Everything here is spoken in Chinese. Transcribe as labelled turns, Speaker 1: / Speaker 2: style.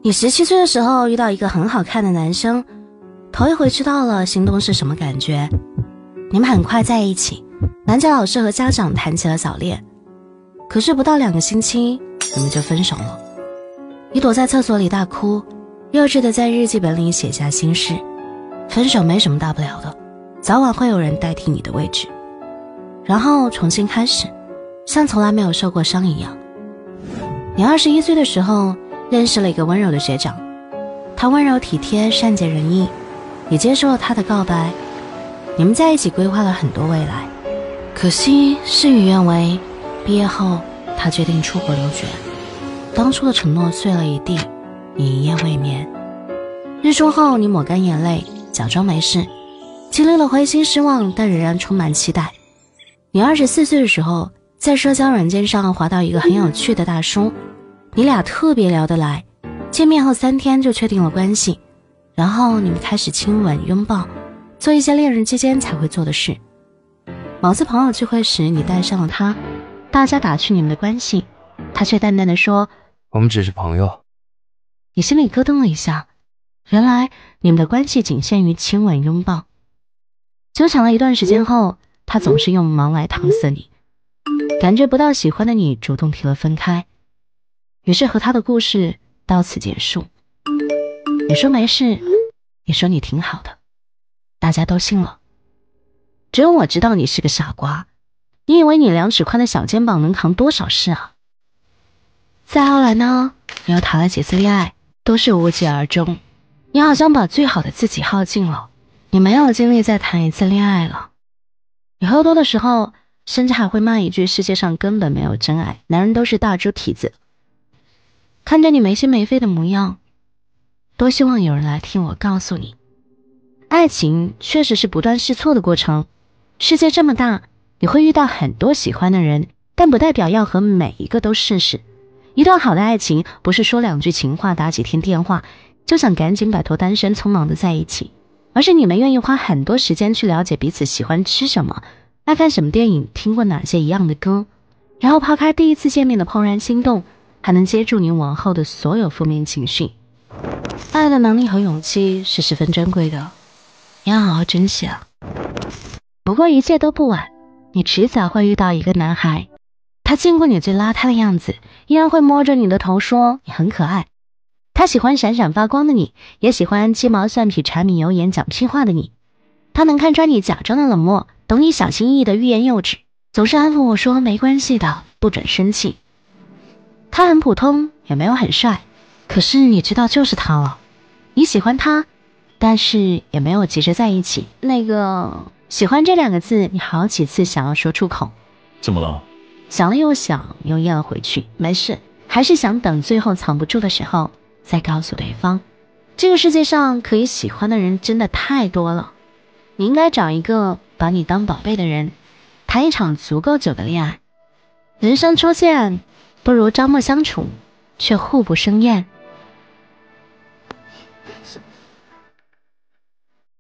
Speaker 1: 你17岁的时候遇到一个很好看的男生，头一回知道了心动是什么感觉。你们很快在一起，男家老师和家长谈起了早恋，可是不到2个星期你们就分手了。你躲在厕所里大哭，幼稚的在日记本里写下心事。分手没什么大不了的，早晚会有人代替你的位置，然后重新开始，像从来没有受过伤一样。你21岁的时候认识了一个温柔的学长，他温柔体贴，善解人意，也接受了他的告白。你们在一起规划了很多未来，可惜事与愿违，毕业后他决定出国留学，当初的承诺碎了一地，你一夜未眠。日出后你抹干眼泪，假装没事，经历了灰心失望，但仍然充满期待。你24岁的时候在社交软件上滑到一个很有趣的大叔，你俩特别聊得来，见面后3天就确定了关系，然后你们开始亲吻拥抱，做一些恋人之间才会做的事。某次朋友聚会时你带上了他，大家打趣你们的关系，他却淡淡的说
Speaker 2: 我们只是朋友。
Speaker 1: 你心里咯噔了一下，原来你们的关系仅限于亲吻拥抱。纠缠了一段时间后，他总是用忙来搪塞你，感觉不到喜欢的你主动提了分开，于是和他的故事到此结束。你说没事，你说你挺好的，大家都信了。只有我知道你是个傻瓜，你以为你2指宽的小肩膀能扛多少事啊？再后来呢，你又谈了几次恋爱，都是无疾而终。你好像把最好的自己耗尽了，你没有精力再谈一次恋爱了。你喝多的时候甚至还会骂一句世界上根本没有真爱，男人都是大猪蹄子。看着你没心没肺的模样，多希望有人来听我告诉你，爱情确实是不断试错的过程。世界这么大，你会遇到很多喜欢的人，但不代表要和每一个都试试。一段好的爱情不是说2句情话，打几天电话就想赶紧摆脱单身，匆忙的在一起，而是你们愿意花很多时间去了解彼此喜欢吃什么，爱看什么电影，听过哪些一样的歌，然后抛开第一次见面的怦然心动，还能接住你往后的所有负面情绪。爱的能力和勇气是十分珍贵的，你要好好珍惜啊。不过一切都不晚，你迟早会遇到一个男孩，他见过你最邋遢的样子，依然会摸着你的头说你很可爱。他喜欢闪闪发光的你，也喜欢鸡毛蒜皮柴米油盐讲屁话的你。他能看穿你假装的冷漠，懂你小心翼翼的欲言又止，总是安抚我说没关系的，不准生气。他很普通，也没有很帅，可是你知道就是他了。你喜欢他，但是也没有急着在一起。那个喜欢这2个字，你好几次想要说出口。
Speaker 3: 怎么了？
Speaker 1: 想了又想，又咽了回去。没事，还是想等最后藏不住的时候再告诉对方。这个世界上可以喜欢的人真的太多了，你应该找一个把你当宝贝的人，谈一场足够久的恋爱。人生初见，不如朝暮相处，却互不生厌。